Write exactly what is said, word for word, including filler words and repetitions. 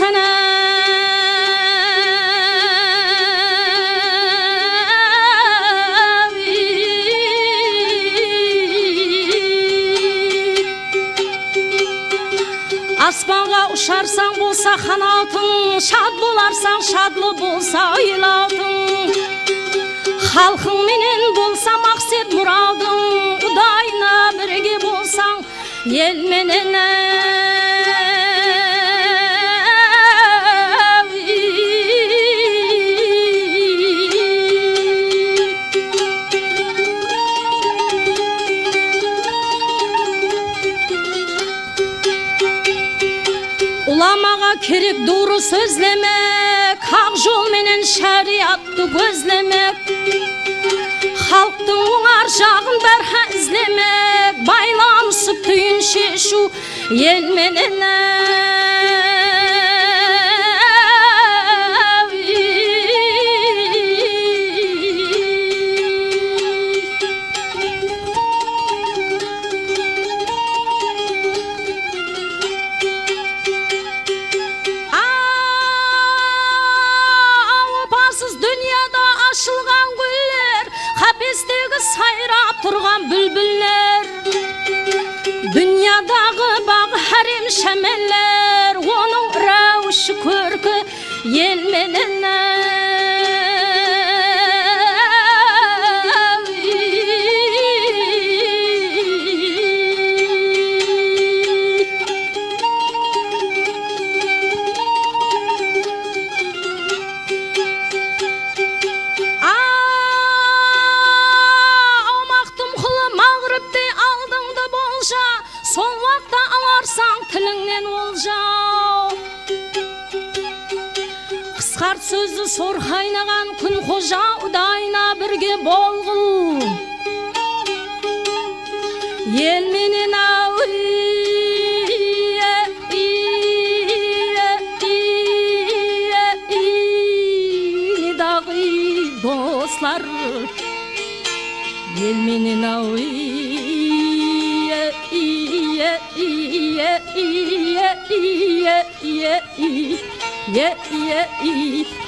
сені аспанға ұшарсаң болса қанатың, шад боларсаң шадлы болса илатың, халқың менен болса мақсат мұрадың, Құдайына бірге болсаң ел менен Уламаға керек дұры сөзлемек, хақ жол менен шариатты көзлемек, халықтың оңар жағын бәрі ізлемек, байланысып түйін шешу ел менен ашылған гүллер, қапестегі сайрап тұрған бүлбүллер, дүниядағы бағы харем шәмеллер, оның рәуші көркі ел менен сол уақта аларсаң тіліңнен олжа. Қысқарт сөзді сор қайнаған күн қожа, Құдайына бірге болғыл ел менен дағы достар, ел менен ауи yeah yeah yeah yeah yeah yeah yeah